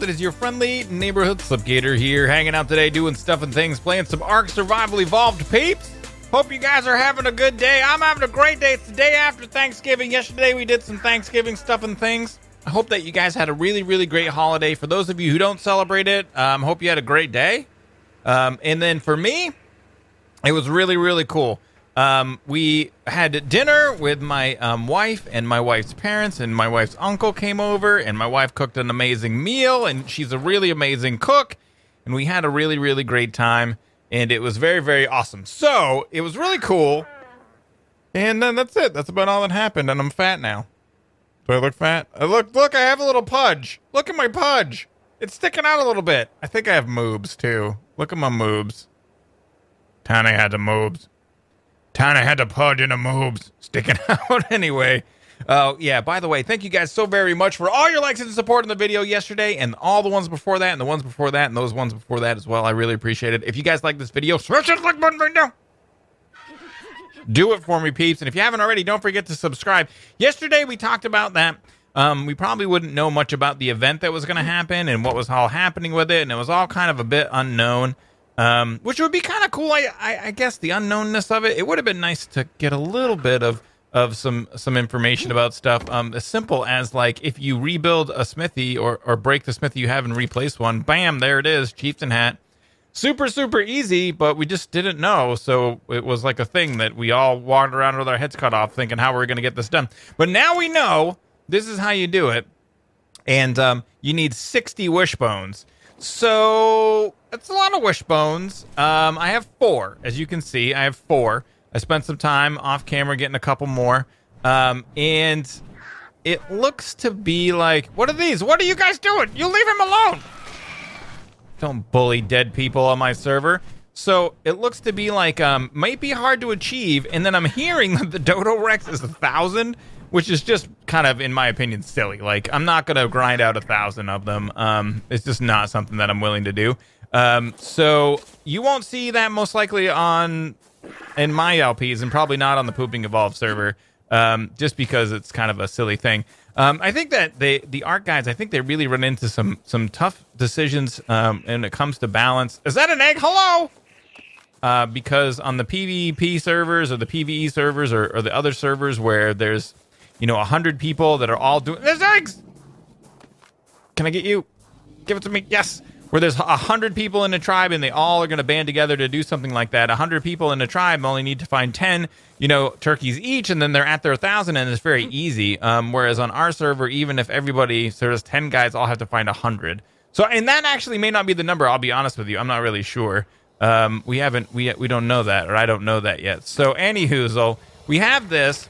world. It is your friendly neighborhood Slipgator here, hanging out today, doing stuff and things, playing some Ark Survival Evolved, peeps. Hope you guys are having a good day. I'm having a great day. It's the day after Thanksgiving. Yesterday we did some Thanksgiving stuff and things. I hope that you guys had a really, really great holiday. For those of you who don't celebrate it, hope you had a great day. And then for me, it was really, really cool. We had dinner with my wife and my wife's parents, and my wife's uncle came over, and my wife cooked an amazing meal, and she's a really amazing cook, and we had a really, really great time, and it was very, very awesome. So it was really cool, and then that's it. That's about all that happened, and I'm fat now. Do I look fat? Look, I have a little pudge. Look at my pudge. It's sticking out a little bit. I think I have moobs too. Look at my moobs. Tiny had the moobs. Tiny had the pudge and the moobs sticking out anyway. Yeah, by the way, thank you guys so very much for all your likes and support in the video yesterday, and all the ones before that, and the ones before that, and those ones before that as well. I really appreciate it. If you guys like this video, smash that like button right now. Do it for me, peeps. And if you haven't already, don't forget to subscribe. Yesterday, we talked about that. We probably wouldn't know much about the event that was going to happen and what was all happening with it, and it was all kind of a bit unknown. Which would be kind of cool. I guess the unknownness of it. It would have been nice to get a little bit of some information about stuff. As simple as, like, if you rebuild a smithy or break the smithy you have and replace one, bam, there it is, chieftain hat. Super, super easy, but we just didn't know. So it was like a thing that we all wandered around with our heads cut off thinking how we're going to get this done. But now we know this is how you do it. And you need 60 wishbones. So that's a lot of wishbones. I have 4. As you can see, I have 4. I spent some time off camera getting a couple more. And it looks to be like, what are these? What are you guys doing? You leave him alone. Don't bully dead people on my server. So it looks to be like, might be hard to achieve. And then I'm hearing that the Dodo Rex is 1,000. Which is just kind of, in my opinion, silly. Like, I'm not going to grind out 1,000 of them. It's just not something that I'm willing to do. So you won't see that most likely in my LPs, and probably not on the Pooping Evolved server, just because it's kind of a silly thing. I think that the Ark guys, I think they really run into some tough decisions when it comes to balance. Is that an egg? Hello? Because on the PvP servers or the PvE servers or the other servers where there's 100 people that are all doing... There's eggs! Can I get you? Give it to me. Yes! Where there's 100 people in a tribe and they all are going to band together to do something like that. 100 people in a tribe only need to find 10, turkeys each, and then they're at their 1,000, and it's very easy. Whereas on our server, even if everybody... So there's 10 guys, all have to find 100. So, and that actually may not be the number, I'll be honest with you. I'm not really sure. We don't know that, or I don't know that yet. So, anywho, we have this...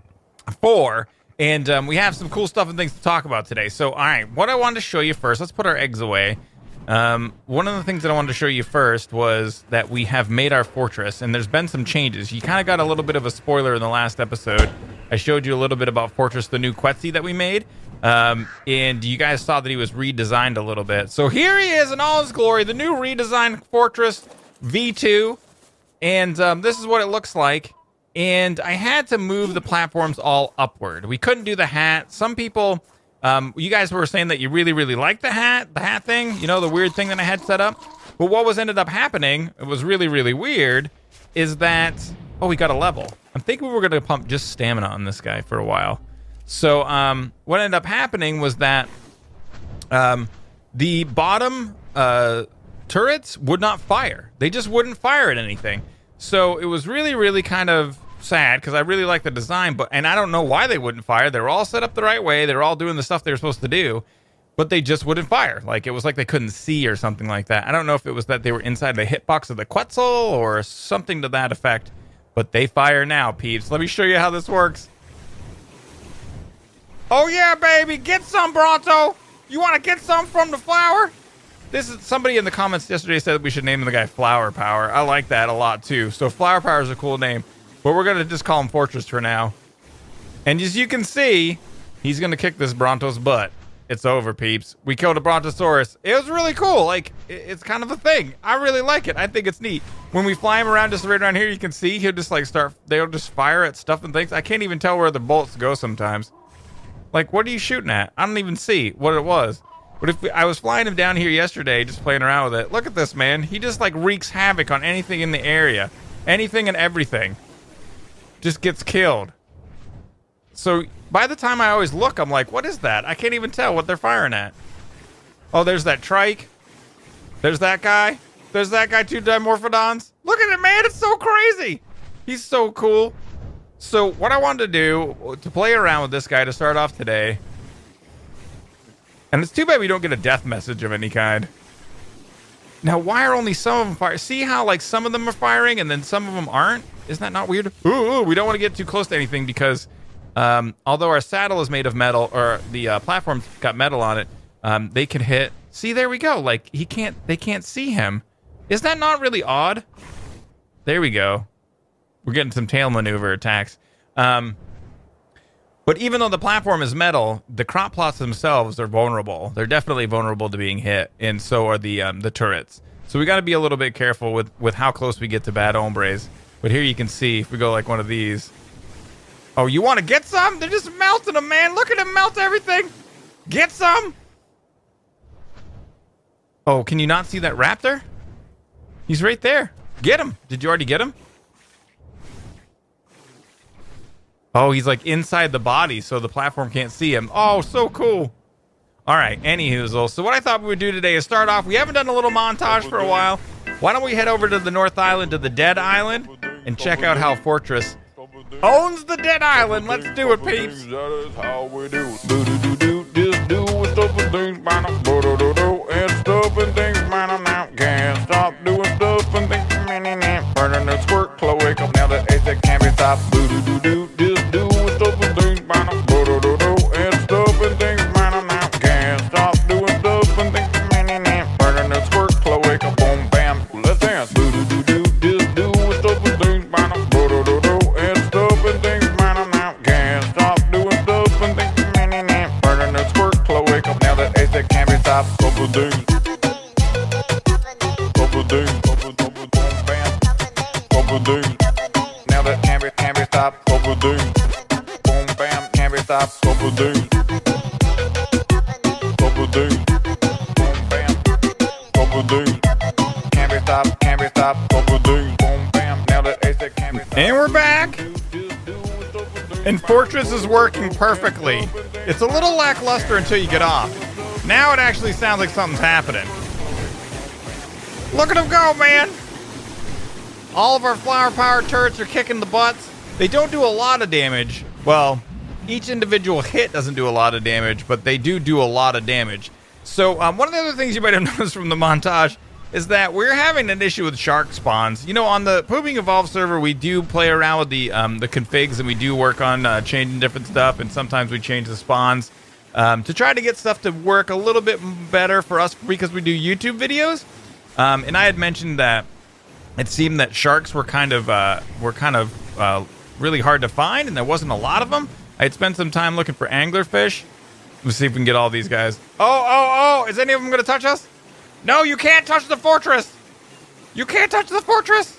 4, and we have some cool stuff and things to talk about today. So, all right, what I wanted to show you first, let's put our eggs away. One of the things that I wanted to show you first was that we have made our fortress, and there's been some changes. You kind of got a little bit of a spoiler in the last episode. I showed you a little bit about Fortress, the new Quetzi that we made, and you guys saw that he was redesigned a little bit. So here he is in all his glory, the new redesigned Fortress V2, and this is what it looks like. And I had to move the platforms all upward. We couldn't do the hat. Some people, you guys were saying that you really, really liked the hat thing, the weird thing that I had set up. But what ended up happening, it was really, really weird, is that, we got a level. I'm thinking we were going to pump just stamina on this guy for a while. So what ended up happening was that the bottom turrets would not fire. They just wouldn't fire at anything. So it was really, really kind of sad because I really like the design, and I don't know why they wouldn't fire. They were all set up the right way. They were all doing the stuff they were supposed to do, but they just wouldn't fire. Like, it was like they couldn't see or something like that. I don't know if it was that they were inside the hitbox of the Quetzal or something to that effect, but they fire now, peeps. Let me show you how this works. Oh yeah, baby, get some, Bronto. You want to get some from the flower? This is somebody in the comments yesterday said that we should name the guy Flower Power. I like that a lot too. So Flower Power is a cool name, but we're gonna just call him Fortress for now. And as you can see, he's gonna kick this Bronto's butt. It's over, peeps. We killed a Brontosaurus. It was really cool. Like, it's kind of a thing. I really like it. I think it's neat. When we fly him around, just right around here, you can see he'll just like they'll just fire at stuff and things. I can't even tell where the bullets go sometimes. Like, what are you shooting at? I don't even see what it was. But if I was flying him down here yesterday, just playing around with it, look at this, man. He just like wreaks havoc on anything in the area. Anything and everything. Just gets killed. So by the time I always look, I'm like, what is that? I can't even tell what they're firing at. Oh, there's that trike. There's that guy. There's that guy, 2 Dimorphodons. Look at it, man. It's so crazy. He's so cool. So what I wanted to do to play around with this guy to start off today. And it's too bad we don't get a death message of any kind. Now, why are only some of them firing? See how like some of them are firing and then some of them aren't? Isn't that not weird? Ooh, we don't want to get too close to anything because although our saddle is made of metal, or the platform's got metal on it, they can hit. See, there we go. Like they can't see him. Is that not really odd? There we go. We're getting some tail maneuver attacks. But even though the platform is metal, the crop plots themselves are vulnerable. They're definitely vulnerable to being hit, and so are the turrets. So we got to be a little bit careful with how close we get to bad hombres. But here you can see, if we go like one of these. Oh, you want to get some? They're just melting them, man. Look at them melt everything. Get some. Oh, can you not see that raptor? He's right there. Get him. Did you already get him? Oh, he's like inside the body, so the platform can't see him. Oh, so cool. All right, anywho, so what I thought we would do today is start off. We haven't done a little montage for a while. Why don't we head over to the North Island, to the Dead Island, and check out how Fortress owns the Dead Island. Let's do it, peeps. That is how we do. Do-do-do-do, just do it, stuff and things, man. Do-do-do-do, and stuff and things, man. Now can't stop doing stuff and things, man. Burning the squirt, Chloe, come now the ace that can't be stopped. Do-do-do-do, just do it, stuff and things, man. Do-do-do-do, and stuff and things, man. Now can't stop doing stuff and things, man. Burning the squirt, Chloe, come boom, bam. Let's dance. Do-do-do-do, just do it, stuff and things, man. Do-do-do-do, and stuff and things, man. Now can't stop doing stuff and things, man. Burning the squirt, Chloe, come now the ace that can't be stopped. Couple things. Couple things. Couple boom, bam. Couple things. Now that can't be stopped. Couple things. Boom, bam, can't be stopped. Couple things. Couple things. Boom, bam. Couple things. Can't be stopped. Can't be stopped. Couple things. Boom, bam. Now that ace that can't be stopped. And we're back. And Fortress is working perfectly. It's a little lackluster until you get off. Now it actually sounds like something's happening. Look at them go, man. All of our flower power turrets are kicking the butts. They don't do a lot of damage. Well, each individual hit doesn't do a lot of damage, but they do a lot of damage. So one of the other things you might have noticed from the montage is that we're having an issue with shark spawns. You know, on the Pooping Evolve server, we do play around with the configs, and we do work on changing different stuff, and sometimes we change the spawns to try to get stuff to work a little bit better for us because we do YouTube videos. And I had mentioned that it seemed that sharks were kind of really hard to find, and there wasn't a lot of them. I had spent some time looking for anglerfish. Let's see if we can get all these guys. Oh! Is any of them going to touch us? No, you can't touch the fortress. You can't touch the fortress.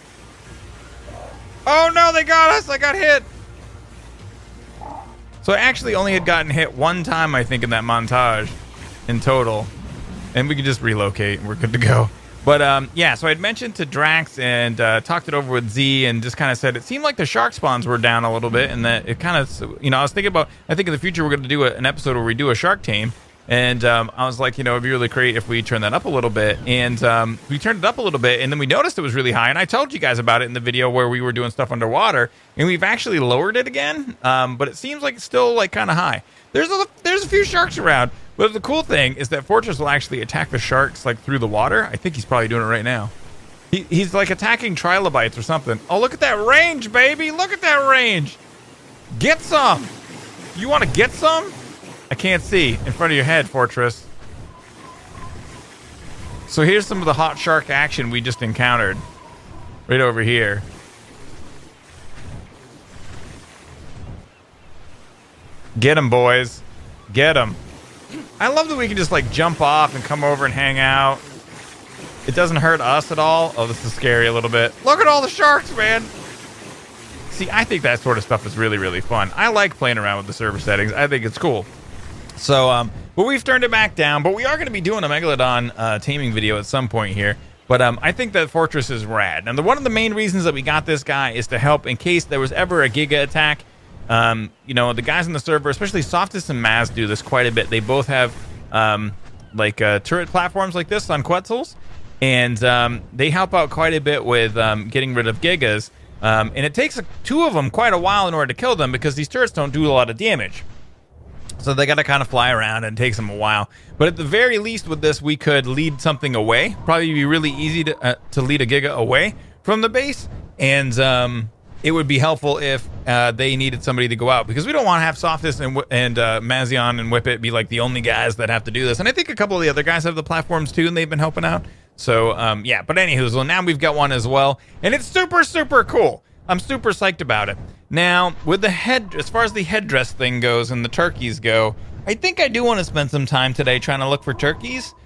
Oh no, they got us. I got hit. So I actually only had gotten hit one time, I think, in that montage in total. And we can just relocate and we're good to go. But yeah, so I had mentioned to Drax and talked it over with Z and just kind of said it seemed like the shark spawns were down a little bit, and that it kind of, you know, I was thinking about, I think in the future we're going to do an episode where we do a shark tame. And I was like, you know, it'd be really great if we turn that up a little bit. And we turned it up a little bit, and then we noticed it was really high. And I told you guys about it in the video where we were doing stuff underwater. And we've actually lowered it again, but it seems like it's still like kind of high. There's a few sharks around. But the cool thing is that Fortress will actually attack the sharks like through the water. I think he's probably doing it right now. He's like attacking trilobites or something. Oh, look at that range, baby. Look at that range. Get some. You want to get some? I can't see in front of your head, Fortress. So here's some of the hot shark action we just encountered. Right over here. Get them, boys. Get them. I love that we can just like jump off and come over and hang out. It doesn't hurt us at all. Oh, this is scary a little bit. Look at all the sharks, man. See, I think that sort of stuff is really, really fun. I like playing around with the server settings. I think it's cool. So but we've turned it back down. But we are going to be doing a Megalodon taming video at some point here. But I think that Fortress is rad. And one of the main reasons that we got this guy is to help in case there was ever a Giga attack. You know, the guys in the server, especially Softus and Maz, do this quite a bit. They both have turret platforms like this on Quetzals, and they help out quite a bit with getting rid of Gigas. And it takes two of them quite a while in order to kill them because these turrets don't do a lot of damage. So they got to kind of fly around, and it takes them a while. But at the very least with this, we could lead something away. Probably be really easy to lead a Giga away from the base. And it would be helpful if they needed somebody to go out, because we don't want to have Softus and Mazion and Whippet be like the only guys that have to do this. And I think a couple of the other guys have the platforms too, and they've been helping out. So yeah, but anywho, so now we've got one as well, and it's super, super cool. I'm super psyched about it. Now, with the as far as the headdress thing goes and the turkeys go, I think I do want to spend some time today trying to look for turkeys.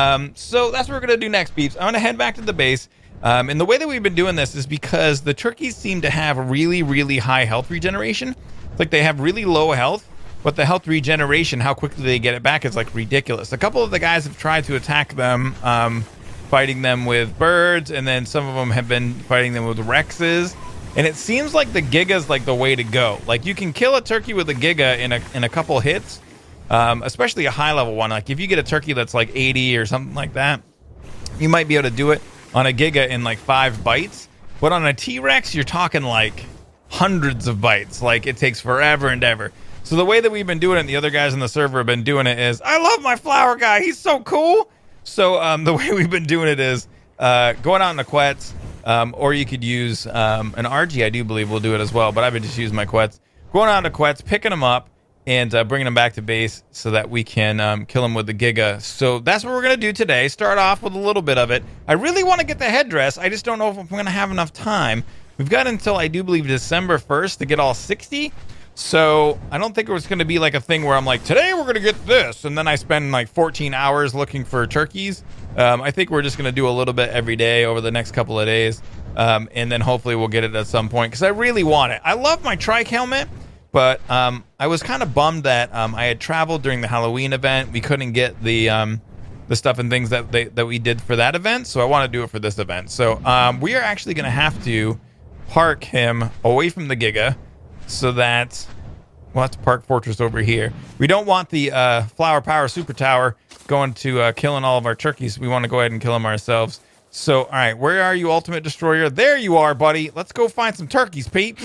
So that's what we're going to do next, peeps. I'm going to head back to the base. And the way that we've been doing this is because the turkeys seem to have really, really high health regeneration. It's like they have really low health, but the health regeneration, how quickly they get it back, is like ridiculous. A couple of the guys have tried to attack them, fighting them with birds, and then some of them have been fighting them with Rexes. And it seems like the Giga's like the way to go. Like, you can kill a turkey with a Giga in a couple hits, especially a high level one. Like if you get a turkey that's like 80 or something like that, you might be able to do it on a Giga in like 5 bites. But on a T-Rex, you're talking like hundreds of bites. Like, it takes forever and ever. So the way that we've been doing it, and the other guys in the server have been doing it, is I love my flower guy. He's so cool. So the way we've been doing it is going out in the Quetz, or you could use an RG, I do believe will do it as well, but I've been just using my Quetz. Going out to Quetz, picking them up, and bringing them back to base so that we can kill them with the Giga. So that's what we're going to do today. Start off with a little bit of it. I really want to get the headdress. I just don't know if I'm going to have enough time. We've got until, I do believe, December 1st to get all 60. So I don't think it was going to be like a thing where I'm like, today we're going to get this, and then I spend like 14 hours looking for turkeys. I think we're just going to do a little bit every day over the next couple of days, and then hopefully we'll get it at some point, because I really want it. I love my trike helmet, but I was kind of bummed that I had traveled during the Halloween event. We couldn't get the stuff and things that we did for that event, so I want to do it for this event. So we are actually going to have to park him away from the Giga, so that we'll have to park Fortress over here. We don't want the Flower Power Super Tower going to killing all of our turkeys. We want to go ahead and kill them ourselves. So, all right, where are you, Ultimate Destroyer? There you are, buddy. Let's go find some turkeys, peeps.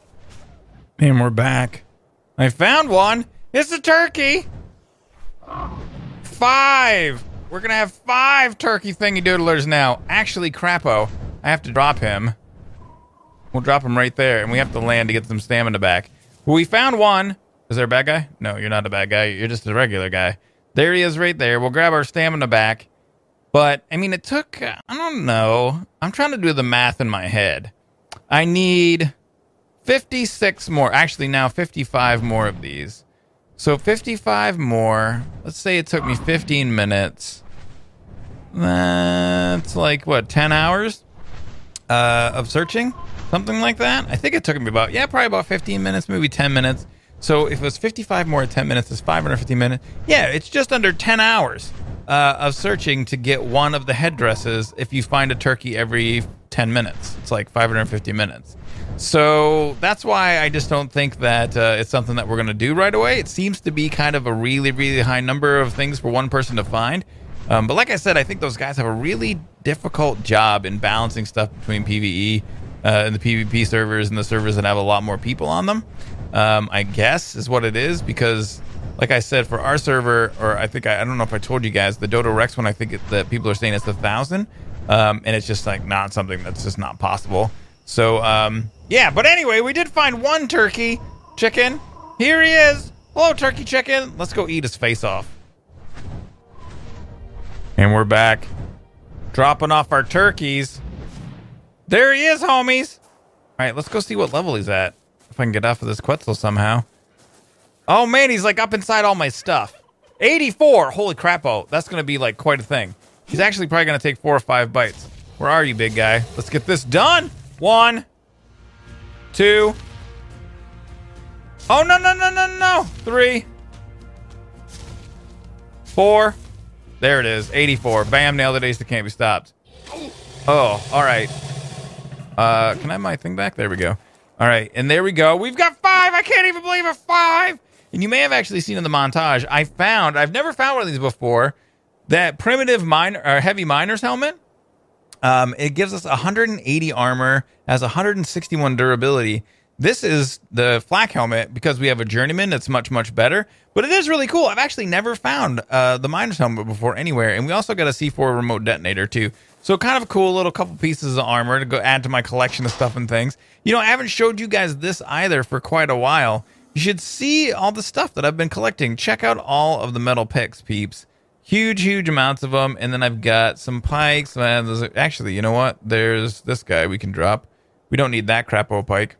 And we're back. I found one. It's a turkey. 5. We're going to have 5 turkey thingy doodlers now. Actually, Crapo, I have to drop him. We'll drop him right there, and we have to land to get some stamina back. Well, we found one. Is there a bad guy? No, you're not a bad guy. You're just a regular guy. There he is right there. We'll grab our stamina back. But, I mean, it took, I don't know. I'm trying to do the math in my head. I need 56 more. Actually, now 55 more of these. So 55 more. Let's say it took me 15 minutes. That's like, what, 10 hours of searching? Something like that. I think it took me about, probably about 15 minutes, maybe 10 minutes. So if it was 55 more at 10 minutes, it's 550 minutes. Yeah, it's just under 10 hours of searching to get one of the headdresses if you find a turkey every 10 minutes. It's like 550 minutes. So that's why I just don't think that it's something that we're going to do right away. It seems to be kind of a really, really high number of things for one person to find. But like I said, I think those guys have a really difficult job in balancing stuff between PvE and the PvP servers and the servers that have a lot more people on them. I guess is what it is, because like I said, for our server, or I think I don't know if I told you guys, the Dodo Rex one, I think that people are saying it's 1,000, and it's just like not something that's just not possible. So yeah, but anyway, we did find one turkey chicken. Here he is. Hello, turkey chicken. Let's go eat his face off. And we're back, dropping off our turkeys. There he is, homies. All right, let's go see what level he's at. If I can get off of this Quetzal somehow. Oh, man, he's like up inside all my stuff. 84. Holy crap. Oh, that's going to be like quite a thing. He's actually probably going to take 4 or 5 bites. Where are you, big guy? Let's get this done. 1, 2. Oh, no, no, no, no, no. 3. 4. There it is. 84. Bam, nailed it. Ace that can't be stopped. Oh, all right. Can I have my thing back? There we go. All right, and there we go. We've got 5. I can't even believe it. 5. And you may have actually seen in the montage, I've never found one of these before, that primitive miner or heavy miner's helmet. It gives us 180 armor, has 161 durability. This is the flak helmet because we have a journeyman that's much, much better. But it is really cool. I've actually never found the miner's helmet before anywhere. And we also got a C4 remote detonator too. So kind of a cool little couple pieces of armor to go add to my collection of stuff and things. You know, I haven't showed you guys this either for quite a while. You should see all the stuff that I've been collecting. Check out all of the metal picks, peeps. Huge, huge amounts of them. And then I've got some pikes. Actually, you know what? There's this guy we can drop. We don't need that crapo pike.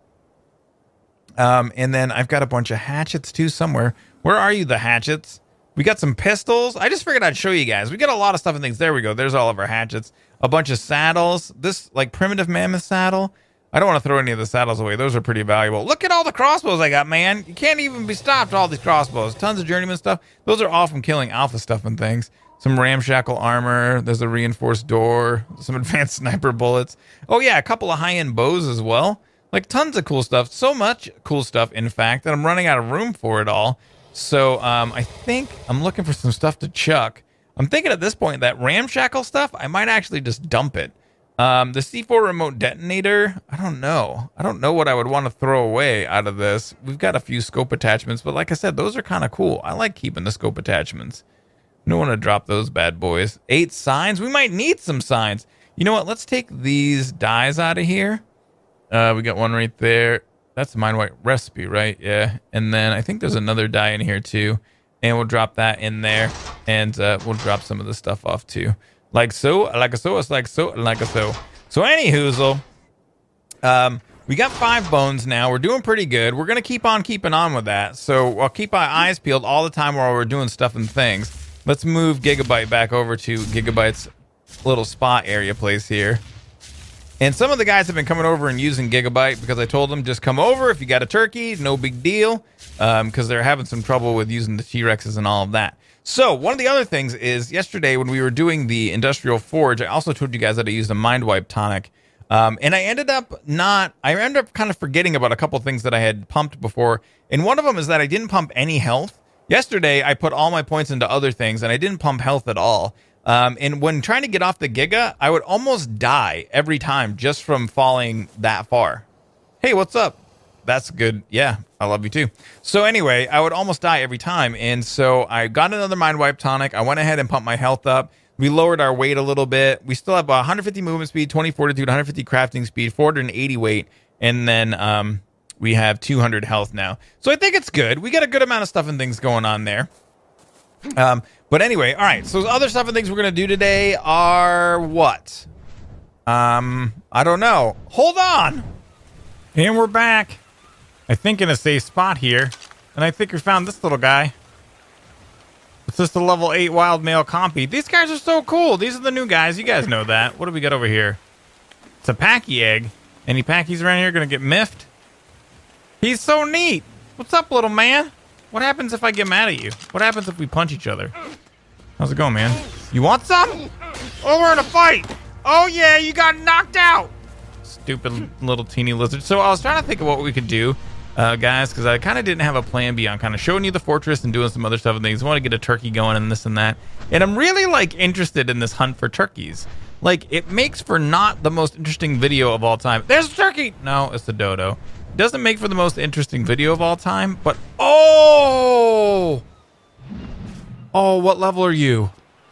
And then I've got a bunch of hatchets too somewhere. Where are you, the hatchets? We got some pistols. I just figured I'd show you guys. We got a lot of stuff and things. There we go. There's all of our hatchets. A bunch of saddles. This, like, primitive mammoth saddle. I don't want to throw any of the saddles away. Those are pretty valuable. Look at all the crossbows I got, man. You can't even be stopped, all these crossbows. Tons of journeyman stuff. Those are all from killing alpha stuff and things. Some ramshackle armor. There's a reinforced door. Some advanced sniper bullets. Oh, yeah, a couple of high-end bows as well. Like, tons of cool stuff. So much cool stuff, in fact, that I'm running out of room for it all. So I think I'm looking for some stuff to chuck. I'm thinking at this point that ramshackle stuff, I might actually just dump it. The C4 remote detonator, I don't know. I don't know what I would want to throw away out of this. We've got a few scope attachments, but like I said, those are kind of cool. I like keeping the scope attachments. Don't want to drop those bad boys. 8 signs. We might need some signs. You know what? Let's take these dies out of here. We got one right there. That's the Mind White recipe, right? Yeah. And then I think there's another die in here too. And we'll drop that in there. And we'll drop some of the stuff off too. Like so, like a so, it's like so, like a so. So anyhoozle, we got 5 bones now. We're doing pretty good. We're going to keep on keeping on with that. So I'll keep our eyes peeled all the time while we're doing stuff and things. Let's move Gigabyte back over to Gigabyte's little spot area place here. And some of the guys have been coming over and using Gigabyte because I told them just come over if you got a turkey, no big deal, because they're having some trouble with using the T-Rexes and all of that. So one of the other things is yesterday when we were doing the Industrial Forge, I also told you guys that I used a Mind Wipe tonic. And I ended up kind of forgetting about a couple things that I had pumped before. And one of them is that I didn't pump any health. Yesterday, I put all my points into other things and I didn't pump health at all. And when trying to get off the Giga, I would almost die every time just from falling that far. Hey, what's up? That's good. Yeah, I love you too. So anyway, I would almost die every time. And so I got another Mind Wipe tonic. I went ahead and pumped my health up. We lowered our weight a little bit. We still have 150 movement speed, 20 fortitude, 150 crafting speed, 480 weight. And then we have 200 health now. So I think it's good. We got a good amount of stuff and things going on there. But anyway, all right. So other stuff and things we're going to do today are what? I don't know. Hold on. And we're back. I think in a safe spot here. And I think we found this little guy. It's just a level 8 wild male compy. These guys are so cool. These are the new guys. You guys know that. What do we got over here? It's a Packy egg. Any Packies around here going to get miffed? He's so neat. What's up, little man? What happens if I get mad at you? What happens if we punch each other? How's it going, man? You want some? Oh, we're in a fight. Oh, yeah, you got knocked out. Stupid little teeny lizard. So I was trying to think of what we could do, guys, because I kind of didn't have a plan B on kind of showing you the fortress and doing some other stuff and things. I want to get a turkey going and this and that. And I'm really, like, interested in this hunt for turkeys. Like, it makes for not the most interesting video of all time. There's a turkey! No, it's the dodo. It doesn't make for the most interesting video of all time, but... Oh! Oh, what level are you?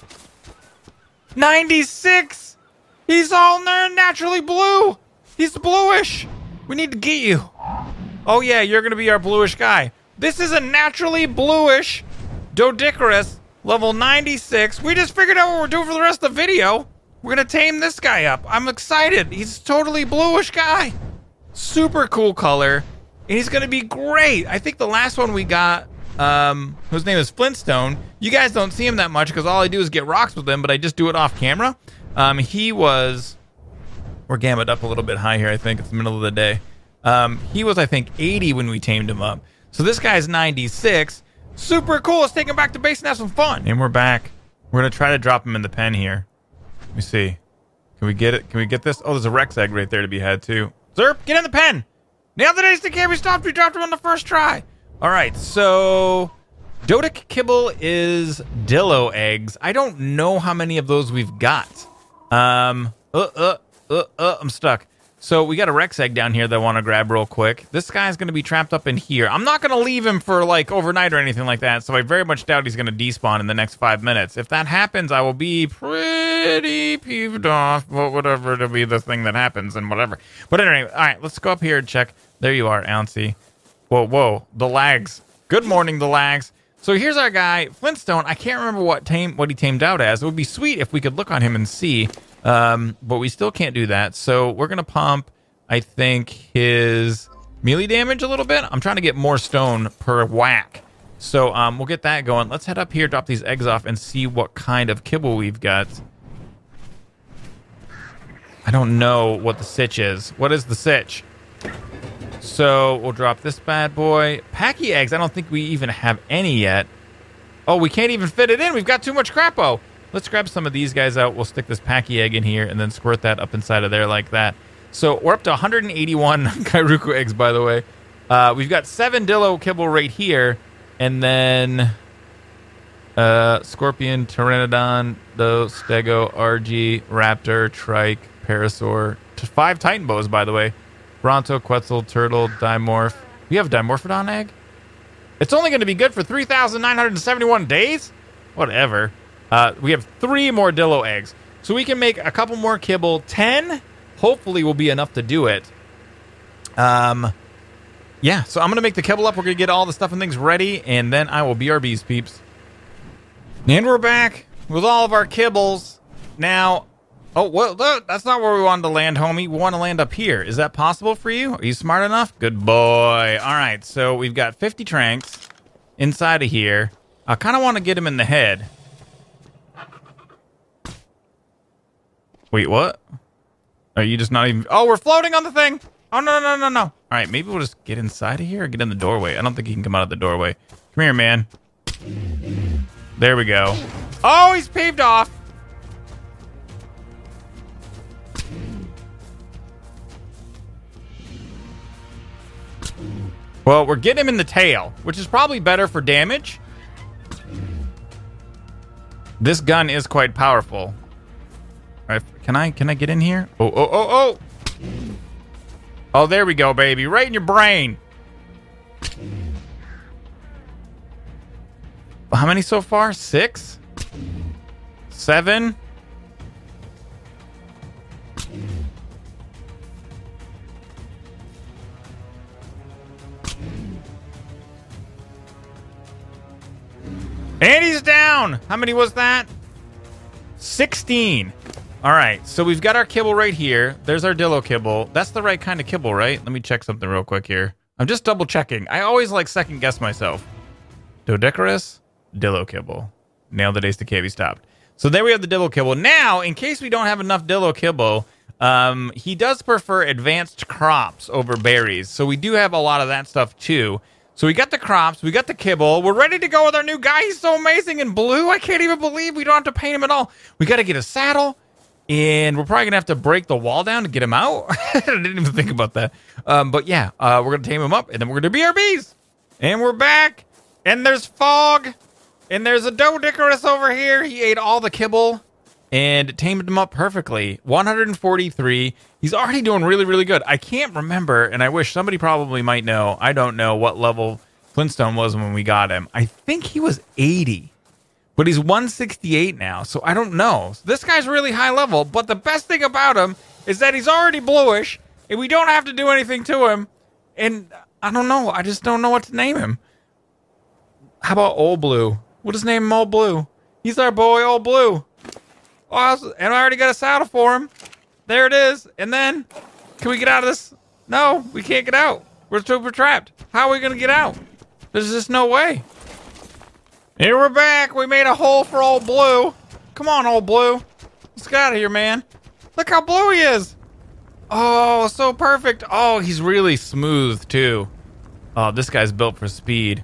96! He's all naturally blue! He's bluish! We need to get you. Oh yeah, you're gonna be our bluish guy. This is a naturally bluish Doedicurus, level 96. We just figured out what we're doing for the rest of the video. We're gonna tame this guy up. I'm excited. He's a totally bluish guy. Super cool color. And he's gonna be great. I think the last one we got, whose name is Flintstone. You guys don't see him that much because all I do is get rocks with him, but I just do it off camera. He was... We're gammaed up a little bit high here, I think. It's the middle of the day. He was, I think, 80 when we tamed him up. So this guy's 96. Super cool. Let's take him back to base and have some fun. And we're back. We're going to try to drop him in the pen here. Let me see. Can we get it? Can we get this? Oh, there's a Rex egg right there to be had, too. Zerp, get in the pen. Now the days to can't be stopped. We dropped him on the first try. All right, so Doedic kibble is Dillo eggs. I don't know how many of those we've got. I'm stuck. So we got a Rex egg down here that I want to grab real quick. This guy's going to be trapped up in here. I'm not going to leave him for like overnight or anything like that, so I very much doubt he's going to despawn in the next 5 minutes. If that happens, I will be pretty peeved off, but whatever, it'll be the thing that happens and whatever. But anyway, all right, let's go up here and check. There you are, Ouncy. Whoa, the lags. Good morning, the lags. So here's our guy, Flintstone. I can't remember what he tamed out as. It would be sweet if we could look on him and see. But we still can't do that. So we're going to pump, I think, his melee damage a little bit. I'm trying to get more stone per whack. So we'll get that going. Let's head up here, drop these eggs off, and see what kind of kibble we've got. I don't know what the sitch is. What is the sitch? So we'll drop this bad boy. Packy eggs, I don't think we even have any yet. Oh, we can't even fit it in. We've got too much crapo. Let's grab some of these guys out. We'll stick this Packy egg in here and then squirt that up inside of there like that. So we're up to 181 Kairuku eggs, by the way. We've got 7 Dillo kibble right here. And then Scorpion, Pteranodon, Stego, RG, Raptor, Trike, Parasaur. 5 Titan bows, by the way. Bronto, Quetzal, Turtle, Dimorph. We have a Dimorphodon egg? It's only going to be good for 3,971 days? Whatever. We have 3 more Dillo eggs. So we can make a couple more kibble. 10 hopefully will be enough to do it. Yeah, so I'm going to make the kibble up. We're going to get all the stuff and things ready, and then I will BRBs, peeps. And we're back with all of our kibbles. Now, oh, well, that's not where we wanted to land, homie. We want to land up here. Is that possible for you? Are you smart enough? Good boy. All right, so we've got 50 tranks inside of here. I kind of want to get him in the head. Wait, what? Are you just not even... Oh, we're floating on the thing. Oh, no. All right, maybe we'll just get inside of here or get in the doorway. I don't think he can come out of the doorway. Come here, man. There we go. Oh, he's paved off. Well, we're getting him in the tail, which is probably better for damage. This gun is quite powerful. All right, can I get in here? Oh. Oh, there we go, baby. Right in your brain. How many so far? 6? 7? And he's down. How many was that? 16. All right, so we've got our kibble right here. There's our Dillo kibble. That's the right kind of kibble, right? Let me check something real quick here. I'm just double checking. I always like second guess myself. Doedicarus, Dillo kibble. Nailed it, Ace to KB stopped. So there we have the Dillo kibble. Now, in case we don't have enough Dillo kibble, he does prefer advanced crops over berries. So we do have a lot of that stuff too. So we got the crops, we got the kibble. We're ready to go with our new guy. He's so amazing in blue. I can't even believe we don't have to paint him at all. We got to get a saddle. And we're probably going to have to break the wall down to get him out. I didn't even think about that. But yeah, we're going to tame him up, and then we're going to BRBs. And we're back. And there's Fog. And there's a Doedicarus over here. He ate all the kibble and tamed him up perfectly. 143. He's already doing really, really good. I can't remember, and I wish somebody probably might know. I don't know what level Flintstone was when we got him. I think he was 80. But he's 168 now, so I don't know. So this guy's really high level, but the best thing about him is that he's already bluish, and we don't have to do anything to him. And I don't know. I just don't know what to name him. How about Old Blue? We'll just name him Old Blue. He's our boy, Old Blue. Awesome. And I already got a saddle for him. There it is. And then, can we get out of this? No, we can't get out. We're super trapped. How are we going to get out? There's just no way. Here we're back. We made a hole for Old Blue. Come on, Old Blue. Let's get out of here, man. Look how blue he is. Oh, so perfect. Oh, he's really smooth, too. Oh, this guy's built for speed.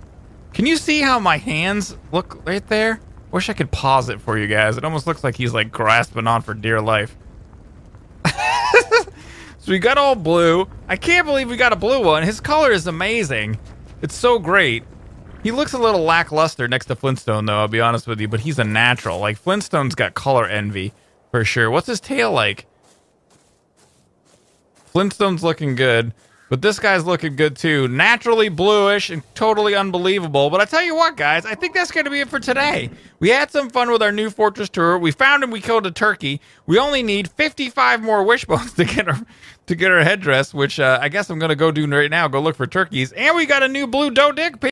Can you see how my hands look right there? Wish I could pause it for you guys. It almost looks like he's like grasping on for dear life. So we got all blue. I can't believe we got a blue one. His color is amazing. It's so great. He looks a little lackluster next to Flintstone, though, I'll be honest with you, but he's a natural. Like, Flintstone's got color envy, for sure. What's his tail like? Flintstone's looking good, but this guy's looking good, too. Naturally bluish and totally unbelievable. But I tell you what, guys, I think that's going to be it for today. We had some fun with our new fortress tour. We found him. We killed a turkey. We only need 55 more wishbones to get our headdress, which I guess I'm going to go do right now. Go look for turkeys. And we got a new blue doe dick.